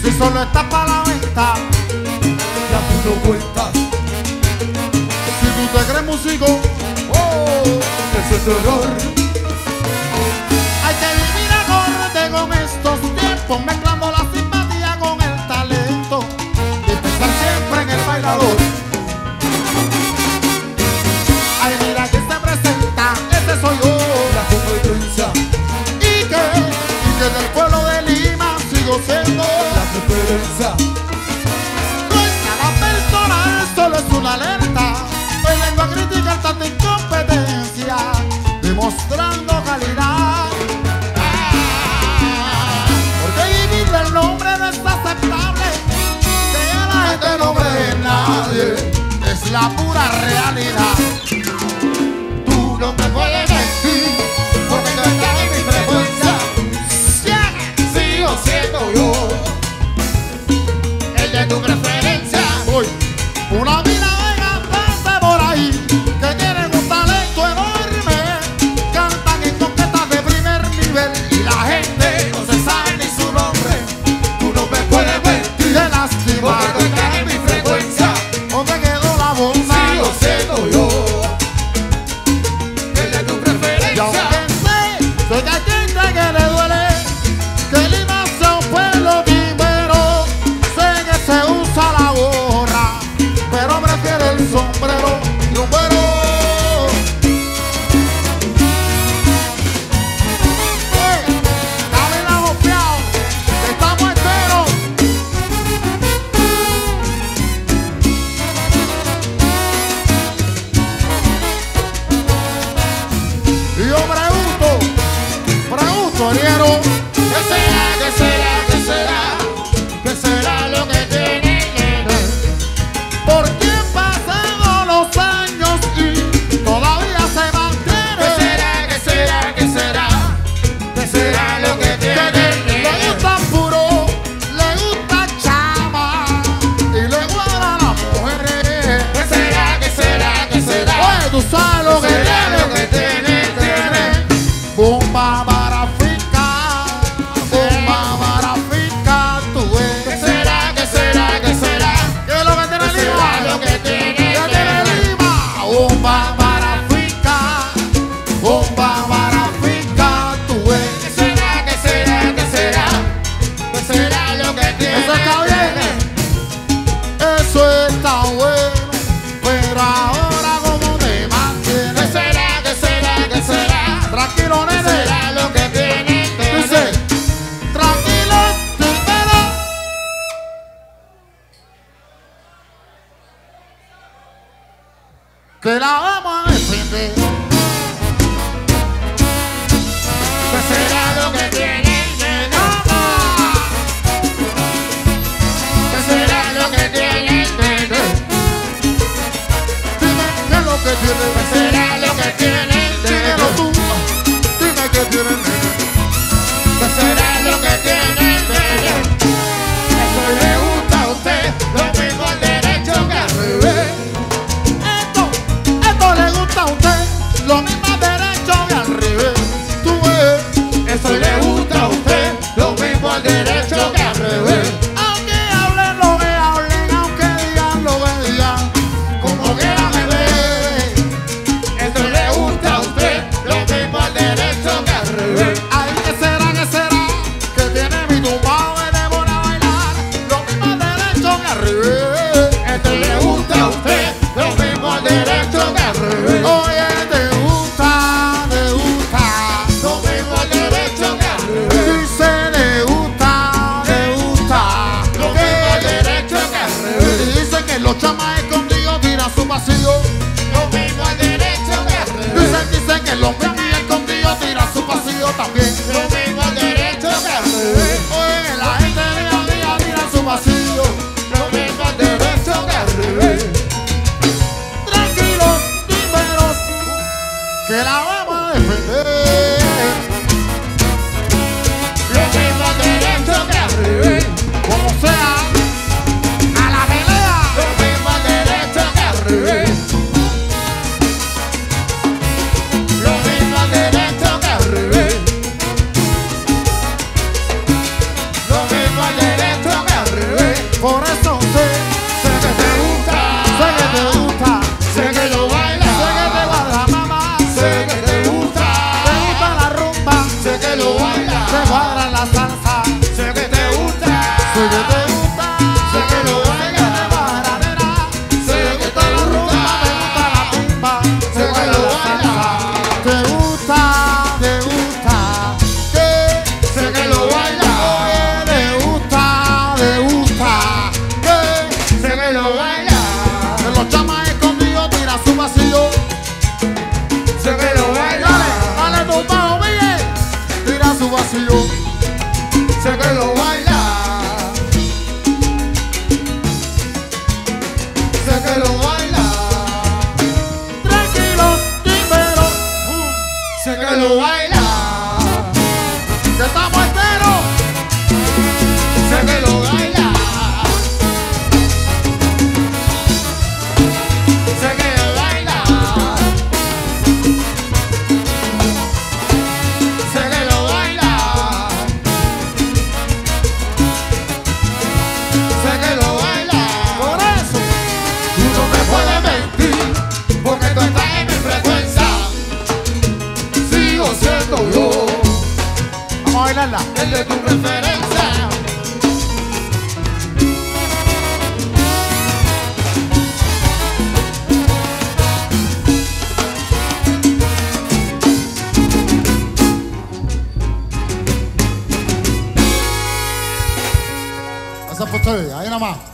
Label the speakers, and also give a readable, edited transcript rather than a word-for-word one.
Speaker 1: y solo está para la venta.
Speaker 2: Ya tú no cuentas.
Speaker 1: Si tú te crees músico,
Speaker 2: Eso es error.
Speaker 1: hay que vivir acorde con estos tiempos, mezclando la simpatía con el talento y pensar siempre en el bailador. Ay, mira que se presenta, ese soy yo.
Speaker 2: La competencia,
Speaker 1: Y que del pueblo de Lima sigo siendo.
Speaker 2: la preferencia.
Speaker 1: No es nada personal, solo es una alerta. Hoy vengo a criticar tanta incompetencia, demostrando calidad. Porque vivir del nombre no es aceptable, que la gente no cree en nadie, es la pura realidad.
Speaker 2: Tú no me puedes mentir, porque no estás en mi frecuencia. Sigo siendo yo el de tu preferencia.
Speaker 1: Hoy, una vida de cantantes por ahí que tienen un talento enorme, cantan en conquistas de primer nivel y la gente no se sabe ni su nombre.
Speaker 2: Tú no me puedes mentir,
Speaker 1: Qué lástima,
Speaker 2: porque no estás en mi frecuencia.
Speaker 1: ¿dónde quedó la
Speaker 2: Sigo
Speaker 1: bondad?
Speaker 2: siendo yo el de tu
Speaker 1: Y
Speaker 2: preferencia.
Speaker 1: aunque sé que hay gente que le duele que Lima sea un pueblo primero, sé que se usa la gorra, pero prefiere el sombrero rumbero. Camina golpeado, que estamos enteros. Y yo pregunto, Ariero,
Speaker 2: ¿Qué será, qué será, qué será? ¿Qué será lo que tiene que ver?
Speaker 1: ¿por qué pasados los años y todavía se
Speaker 2: ¿Qué
Speaker 1: mantiene?
Speaker 2: será, qué será, qué será? ¿Qué será lo que tiene que
Speaker 1: Le
Speaker 2: ver?
Speaker 1: gusta puro, le gusta chama y le guarda a las mujeres.
Speaker 2: ¿Qué será, qué será, qué será?
Speaker 1: Oye, tú sabes lo que
Speaker 2: ¿Qué será
Speaker 1: tiene,
Speaker 2: lo que tiene?
Speaker 1: bomba barafica, tú ves.
Speaker 2: ¿Qué será, qué será, qué será?
Speaker 1: ¿Qué es lo que tiene
Speaker 2: ¿Qué será
Speaker 1: Lima?
Speaker 2: lo que tiene
Speaker 1: ¿Qué
Speaker 2: que
Speaker 1: tiene
Speaker 2: ver?
Speaker 1: Lima? Bomba barafica, tú ves.
Speaker 2: ¿Qué será, qué será, qué será? ¿Qué será lo que tiene
Speaker 1: Eso está
Speaker 2: que
Speaker 1: bien,
Speaker 2: ver?
Speaker 1: eso está bueno, pero ahora como te
Speaker 2: ¿Qué
Speaker 1: mantienes.
Speaker 2: será, qué será, qué será?
Speaker 1: Tranquilo,
Speaker 2: ¿Qué
Speaker 1: nene.
Speaker 2: será lo que tiene que
Speaker 1: Dice,
Speaker 2: ver?
Speaker 1: tranquilo, primero. Que la vamos a defender.
Speaker 2: ¿Qué será lo que tiene que ver? ¿Qué será lo que tiene que ver?
Speaker 1: Dime qué es lo que tiene.
Speaker 2: ¿Qué será lo que tiene que
Speaker 1: Dímelo
Speaker 2: ver?
Speaker 1: tú. Dime qué tiene.
Speaker 2: ¿Qué será lo que tiene que ver? Eso le gusta a usted, lo mismo al derecho que al revés.
Speaker 1: Esto Por eso sé que te gusta, sé que te gusta,
Speaker 2: sé que lo bailas,
Speaker 1: sé que te cuadra mamá,
Speaker 2: sé que te gusta
Speaker 1: la rumba,
Speaker 2: sé que lo bailas,
Speaker 1: te cuadra la salsa,
Speaker 2: sé que te gusta,
Speaker 1: sé que te gusta,
Speaker 2: sé que lo bailas,
Speaker 1: te cuadra nena,
Speaker 2: sé que te
Speaker 1: la rumba,
Speaker 2: gusta,
Speaker 1: te gusta la rumba,
Speaker 2: sé que lo bailas,
Speaker 1: te gusta, que
Speaker 2: sé que lo bailas,
Speaker 1: te gusta, que
Speaker 2: sé que lo bailas,
Speaker 1: en los chamas escondidos tira su vacío.
Speaker 2: sé que lo bailas,
Speaker 1: Dale tu bajo, Miguel, tira su vacío.
Speaker 2: sé que lo bailas, sé que lo bailas,
Speaker 1: Tranquilos, timberos,
Speaker 2: sé que lo bailas,
Speaker 1: que estamos enteros.
Speaker 2: sé que lo bailas, sé que lo bailas, sé que lo bailas, sé que lo bailas.
Speaker 1: Por eso,
Speaker 2: Tú no me puedes mentir, porque tú estás en mi frecuencia. Sigo siendo yo,
Speaker 1: vamos a bailarla.
Speaker 2: el de tu preferencia.
Speaker 1: Esa es por ustedes, ahí nada más.